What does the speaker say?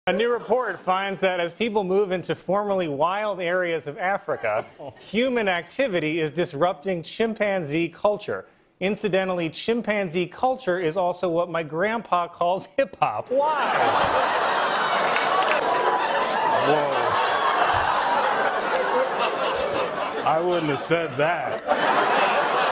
A new report finds that as people move into formerly wild areas of Africa, human activity is disrupting chimpanzee culture. Incidentally, chimpanzee culture is also what my grandpa calls hip-hop. Why? Whoa. I wouldn't have said that.